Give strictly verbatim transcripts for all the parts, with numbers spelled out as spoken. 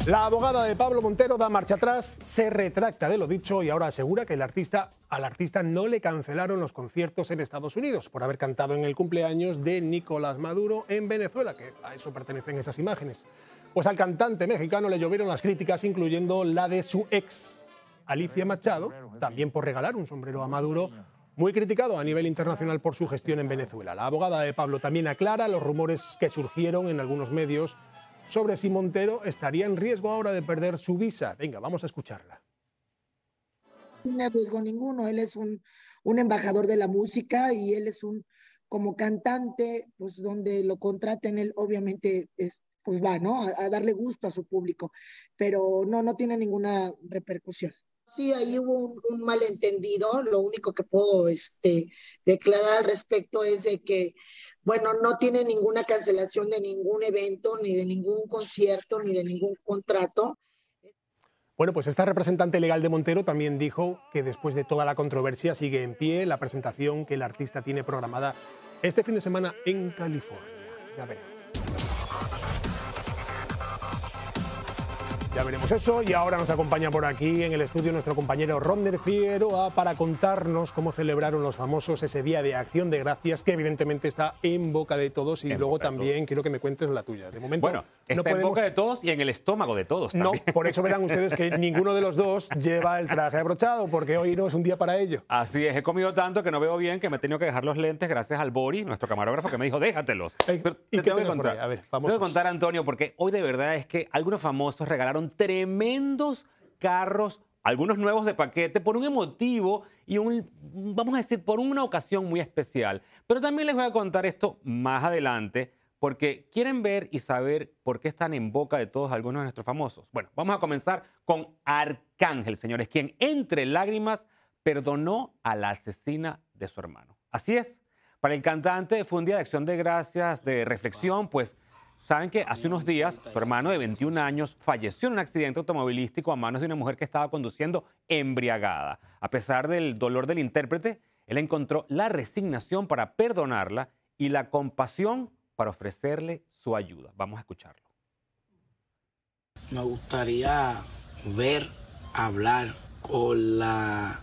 La abogada de Pablo Montero da marcha atrás, se retracta de lo dicho y ahora asegura que el artista, al artista no le cancelaron los conciertos en Estados Unidos por haber cantado en el cumpleaños de Nicolás Maduro en Venezuela, que a eso pertenecen esas imágenes. Pues al cantante mexicano le llovieron las críticas, incluyendo la de su ex, Alicia Machado, también por regalar un sombrero a Maduro, muy criticado a nivel internacional por su gestión en Venezuela. La abogada de Pablo también aclara los rumores que surgieron en algunos medios sobre si Montero estaría en riesgo ahora de perder su visa. Venga, vamos a escucharla. No hay riesgo ninguno, él es un, un embajador de la música y él es un, como cantante, pues donde lo contraten, él obviamente es, pues va, ¿no? A, a darle gusto a su público, pero no, no tiene ninguna repercusión. Sí, ahí hubo un, un malentendido, lo único que puedo este, declarar al respecto es de que bueno, no tiene ninguna cancelación de ningún evento, ni de ningún concierto, ni de ningún contrato. Bueno, pues esta representante legal de Montero también dijo que después de toda la controversia sigue en pie la presentación que el artista tiene programada este fin de semana en California. Ya veremos. Ya veremos eso y ahora nos acompaña por aquí en el estudio nuestro compañero Rodner Figueroa para contarnos cómo celebraron los famosos ese Día de Acción de Gracias que evidentemente está en boca de todos y en luego también quiero que me cuentes la tuya. De momento bueno, está no podemos... en boca de todos y en el estómago de todos también. No, por eso verán ustedes que ninguno de los dos lleva el traje abrochado porque hoy no es un día para ello. Así es, he comido tanto que no veo bien que me he tenido que dejar los lentes gracias al Bori, nuestro camarógrafo, que me dijo déjatelos. Ey, Pero ¿Y te qué tengo que contar. A ver, Tengo famosos. que contar, Antonio, porque hoy de verdad es que algunos famosos regalaron tremendos carros, algunos nuevos de paquete, por un emotivo y un, vamos a decir, por una ocasión muy especial. Pero también les voy a contar esto más adelante, porque quieren ver y saber por qué están en boca de todos algunos de nuestros famosos. Bueno, vamos a comenzar con Arcángel, señores, quien entre lágrimas perdonó a la asesina de su hermano. Así es, para el cantante fue un día de acción de gracias, de reflexión, pues saben que hace unos días su hermano de veintiún años falleció en un accidente automovilístico a manos de una mujer que estaba conduciendo embriagada. A pesar del dolor del intérprete, él encontró la resignación para perdonarla y la compasión para ofrecerle su ayuda. Vamos a escucharlo. Me gustaría ver, hablar con la,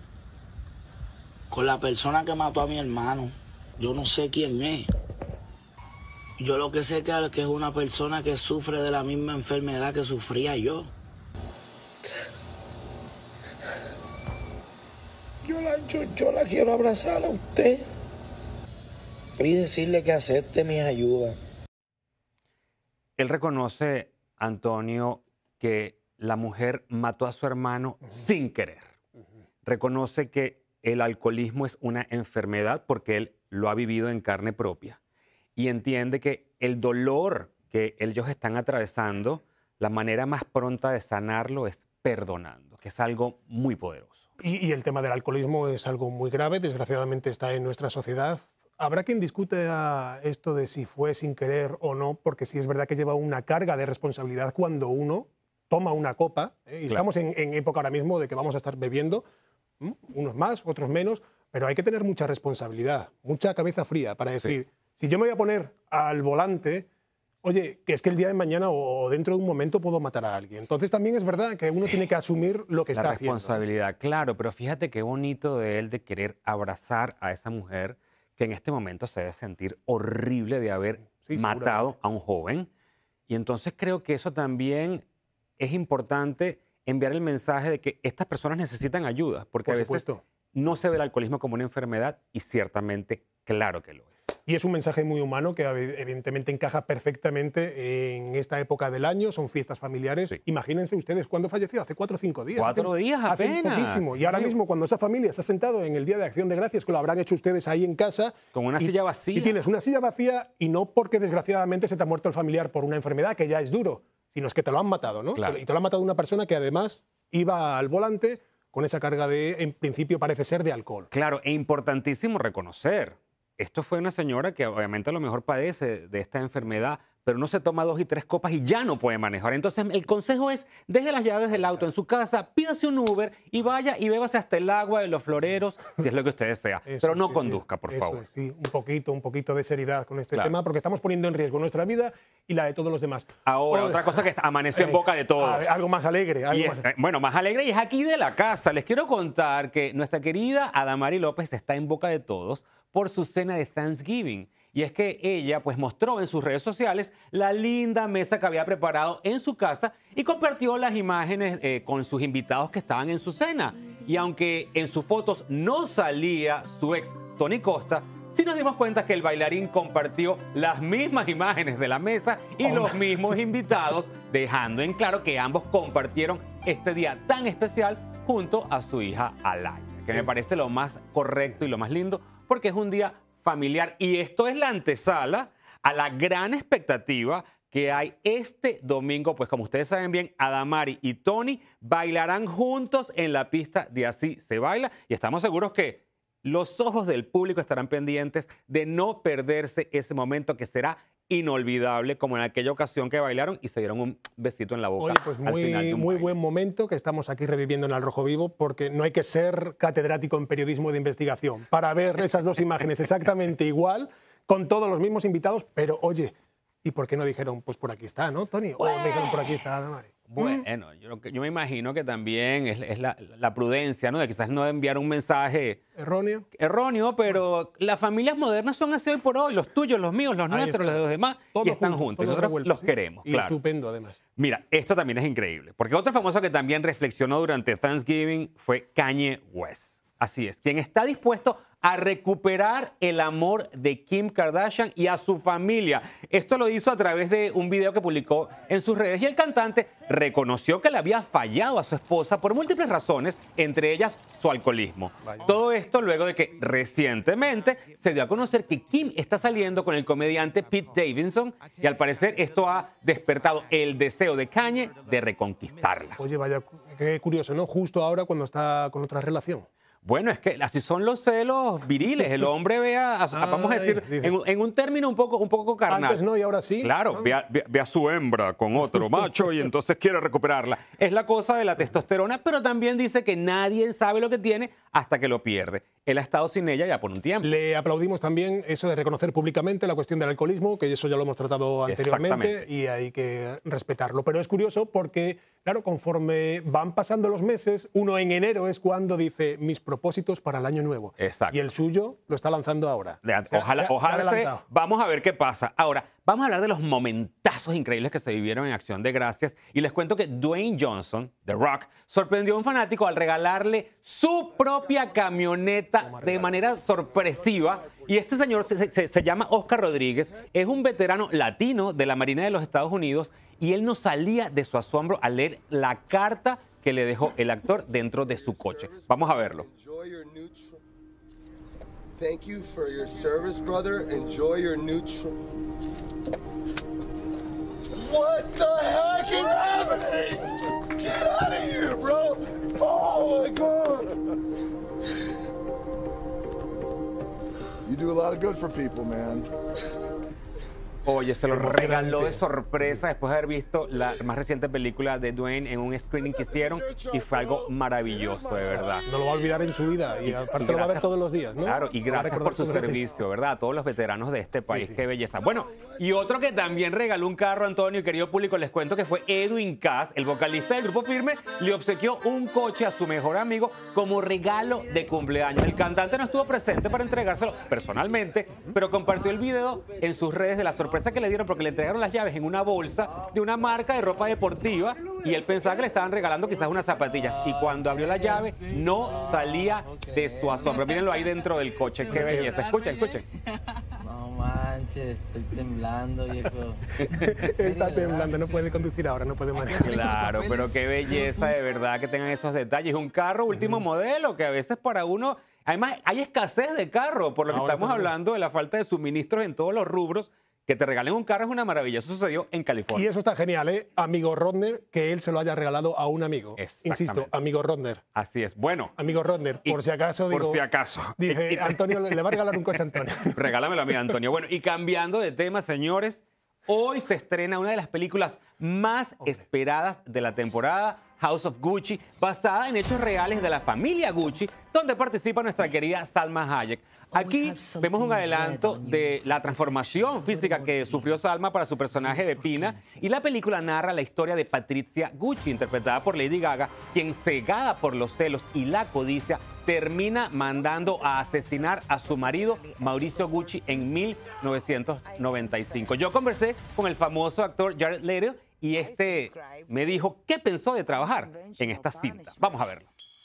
con la persona que mató a mi hermano. Yo no sé quién es. Yo lo que sé es que es una persona que sufre de la misma enfermedad que sufría yo. Yo la, yo, yo la quiero abrazar a usted y decirle que acepte mis ayudas. Él reconoce, Antonio, que la mujer mató a su hermano uh-huh. sin querer. Uh-huh. Reconoce que el alcoholismo es una enfermedad porque él lo ha vivido en carne propia. Y entiende que el dolor que ellos están atravesando, la manera más pronta de sanarlo es perdonando, que es algo muy poderoso. Y, y el tema del alcoholismo es algo muy grave, desgraciadamente está en nuestra sociedad. Habrá quien discute esto de si fue sin querer o no, porque sí es verdad que lleva una carga de responsabilidad cuando uno toma una copa, ¿eh? y claro. estamos en, en época ahora mismo de que vamos a estar bebiendo, ¿m? unos más, otros menos, pero hay que tener mucha responsabilidad, mucha cabeza fría para decir... Sí. Si yo me voy a poner al volante, oye, que es que el día de mañana o dentro de un momento puedo matar a alguien. Entonces también es verdad que uno sí. tiene que asumir lo que La está haciendo. La responsabilidad, claro, pero fíjate qué bonito de él de querer abrazar a esa mujer que en este momento se debe sentir horrible de haber sí, matado a un joven. Y entonces creo que eso también es importante enviar el mensaje de que estas personas necesitan ayuda, porque Por a veces supuesto. no se ve el alcoholismo como una enfermedad y ciertamente claro que lo es. Y es un mensaje muy humano que evidentemente encaja perfectamente en esta época del año, son fiestas familiares. Sí. Imagínense ustedes, ¿cuándo falleció? Hace cuatro o cinco días. Cuatro hace, días apenas. Hace poquísimo. Y ahora sí. mismo cuando esa familia se ha sentado en el Día de Acción de Gracias, que lo habrán hecho ustedes ahí en casa. Con una y, silla vacía. Y tienes una silla vacía y no porque desgraciadamente se te ha muerto el familiar por una enfermedad, que ya es duro, sino es que te lo han matado, ¿no? Claro. Y te lo ha matado una persona que además iba al volante con esa carga de, en principio parece ser de alcohol. Claro, e importantísimo reconocer. Esto fue una señora que obviamente a lo mejor padece de esta enfermedad, pero uno se toma dos y tres copas y ya no puede manejar. Entonces, el consejo es, deje las llaves del auto en su casa, pídase un Uber y vaya y bébase hasta el agua de los floreros, si es lo que usted desea. Eso, pero no sí, conduzca, por eso favor. es, sí, un poquito, un poquito de seriedad con este Claro. tema, porque estamos poniendo en riesgo nuestra vida y la de todos los demás. Ahora, Oh, otra cosa que amaneció en eh, boca de todos. a ver, algo más alegre. Algo Y es, más... eh, bueno, más alegre y es aquí de la casa. Les quiero contar que nuestra querida Adamari López está en boca de todos por su cena de Thanksgiving. Y es que ella pues mostró en sus redes sociales la linda mesa que había preparado en su casa y compartió las imágenes eh, con sus invitados que estaban en su cena. Y aunque en sus fotos no salía su ex Tony Costa, sí nos dimos cuenta que el bailarín compartió las mismas imágenes de la mesa y Oh. los mismos invitados, dejando en claro que ambos compartieron este día tan especial junto a su hija Alaya, que me parece lo más correcto y lo más lindo, porque es un día familiar. Y esto es la antesala a la gran expectativa que hay este domingo. Pues como ustedes saben bien, Adamari y Tony bailarán juntos en la pista de Así se baila. Y estamos seguros que los ojos del público estarán pendientes de no perderse ese momento que será inolvidable, como en aquella ocasión que bailaron y se dieron un besito en la boca. Oye, pues al final muy, de un muy baile. buen momento que estamos aquí reviviendo en Al Rojo Vivo, porque no hay que ser catedrático en periodismo de investigación para ver esas dos imágenes exactamente igual, con todos los mismos invitados, pero oye, ¿y por qué no dijeron, pues por aquí está, ¿no, Tony? O dijeron, por aquí está Adamari. Bueno, yo, yo me imagino que también es, es la, la prudencia, ¿no? De quizás no enviar un mensaje ¿Erróneo? erróneo, pero las familias modernas son así hoy por hoy, los tuyos, los míos, los Ahí nuestros, está. los de los demás, Todo y están junto, juntos. Y todo nosotros revuelto, los sí. queremos, Y claro. estupendo, además. Mira, esto también es increíble, porque otro famoso que también reflexionó durante Thanksgiving fue Kanye West. Así es, quien está dispuesto a recuperar el amor de Kim Kardashian y a su familia. Esto lo hizo a través de un video que publicó en sus redes y el cantante reconoció que le había fallado a su esposa por múltiples razones, entre ellas su alcoholismo. Vaya. Todo esto luego de que recientemente se dio a conocer que Kim está saliendo con el comediante Pete Davidson y al parecer esto ha despertado el deseo de Kanye de reconquistarla. Oye, vaya, qué curioso, ¿no? Justo ahora cuando está con otra relación. Bueno, es que así son los celos viriles. El hombre ve a, a- vamos a Ay, decir, dice. en, en un término un poco, un poco carnal. Antes no y ahora sí. Claro, ¿no? ve a, ve- ve a su hembra con otro macho y entonces quiere recuperarla. Es la cosa de la testosterona, pero también dice que nadie sabe lo que tiene hasta que lo pierde. Él ha estado sin ella ya por un tiempo. Le aplaudimos también eso de reconocer públicamente la cuestión del alcoholismo, que eso ya lo hemos tratado anteriormente Exactamente. y hay que respetarlo. Pero es curioso porque, claro, conforme van pasando los meses, uno en enero es cuando dice mis propósitos para el año nuevo. Exacto. Y el suyo lo está lanzando ahora. De- O sea, ojalá, se ha- se ha ojalá se- adelantado. vamos a ver qué pasa. Ahora, vamos a hablar de los momentazos increíbles que se vivieron en Acción de Gracias. Y les cuento que Dwayne Johnson, The Rock, sorprendió a un fanático al regalarle su propia camioneta de manera sorpresiva. Y este señor se, se- se llama Oscar Rodríguez, es un veterano latino de la Marina de los Estados Unidos y él no salía de su asombro al leer la carta que le dejó el actor dentro de su coche. Vamos a verlo. Enjoy your new tr- Thank you for your service, brother. Enjoy your new tr- What the heck is happening? Get out of here, bro! Oh my god! You do a lot of good for people, man. Oye, se lo Emocionante. regaló de sorpresa después de haber visto la más reciente película de Dwayne en un screening que hicieron y fue algo maravilloso, de verdad. No lo va a olvidar en su vida y aparte lo va a ver gracias- todos los días, ¿no? Claro, y Lo va a gracias recordar por su todos los días. servicio, ¿verdad? A todos los veteranos de este país, sí. qué belleza. Bueno, y otro que también regaló un carro, Antonio, y querido público, les cuento que fue Edwin Cass, el vocalista del Grupo Firme, le obsequió un coche a su mejor amigo como regalo de cumpleaños. El cantante no estuvo presente para entregárselo personalmente, pero compartió el video en sus redes de la sorpresa que le dieron porque le entregaron las llaves en una bolsa de una marca de ropa deportiva y él pensaba que le estaban regalando quizás unas zapatillas y cuando abrió la llave no salía de su asombro. Mírenlo ahí dentro del coche, qué belleza. Escuchen, escuchen. No manches, estoy temblando, viejo. Está temblando, no puede conducir ahora, no puede manejar. Claro, pero qué belleza de verdad que tengan esos detalles. Un carro último modelo que a veces para uno... Además, hay escasez de carro, por lo que Ahora estamos está bien. hablando de la falta de suministros en todos los rubros. Que te regalen un carro es una maravilla. Eso sucedió en Y California. eso está genial, ¿eh? Amigo Rodner, que él se lo haya regalado a un amigo. Exactamente. Insisto, amigo Rodner. Así es. Bueno, Amigo Rodner, Y- por si acaso digo... por si acaso. Dije, Y- y- Antonio le va a regalar un coche a Antonio. regálamelo a mí, Antonio. Bueno, y cambiando de tema, señores, Hoy se estrena una de las películas más esperadas de la temporada, House of Gucci, basada en hechos reales de la familia Gucci, donde participa nuestra querida Salma Hayek. Aquí vemos un adelanto de la transformación física que sufrió Salma para su personaje de Pina, y la película narra la historia de Patricia Gucci, interpretada por Lady Gaga, quien, cegada por los celos y la codicia, termina mandando a asesinar a su marido Mauricio Gucci en mil novecientos noventa y cinco. Yo conversé con el famoso actor Jared Leto y este me dijo qué pensó de trabajar en esta cinta. Vamos a verlo.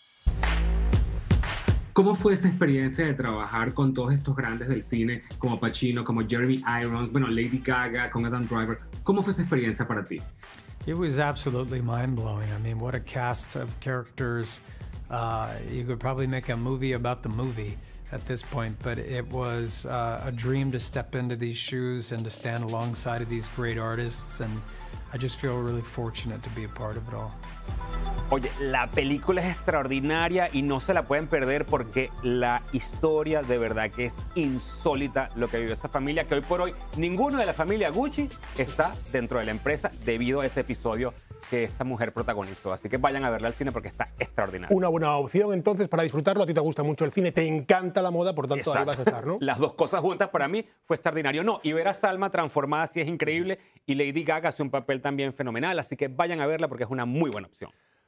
¿Cómo fue esa experiencia de trabajar con todos estos grandes del cine, como Pacino, como Jeremy Irons, bueno, Lady Gaga, con Adam Driver? ¿Cómo fue esa experiencia para ti? It was absolutely mind-blowing. I mean, what a cast of characters. Uh, you could probably make a movie about the movie at this point, but it was uh, a dream to step into these shoes and to stand alongside of these great artists, and I just feel really fortunate to be a part of it all. Oye, la película es extraordinaria y no se la pueden perder porque la historia de verdad que es insólita lo que vivió esta familia, que hoy por hoy ninguno de la familia Gucci está dentro de la empresa debido a ese episodio que esta mujer protagonizó. Así que vayan a verla al cine porque está extraordinaria. Una buena opción entonces para disfrutarlo. A ti te gusta mucho el cine, te encanta la moda, por tanto Exacto. ahí vas a estar, ¿no? Las dos cosas juntas para mí fue extraordinario. No, y ver a Salma transformada sí es increíble, y Lady Gaga hace un papel también fenomenal, así que vayan a verla porque es una muy buena opción.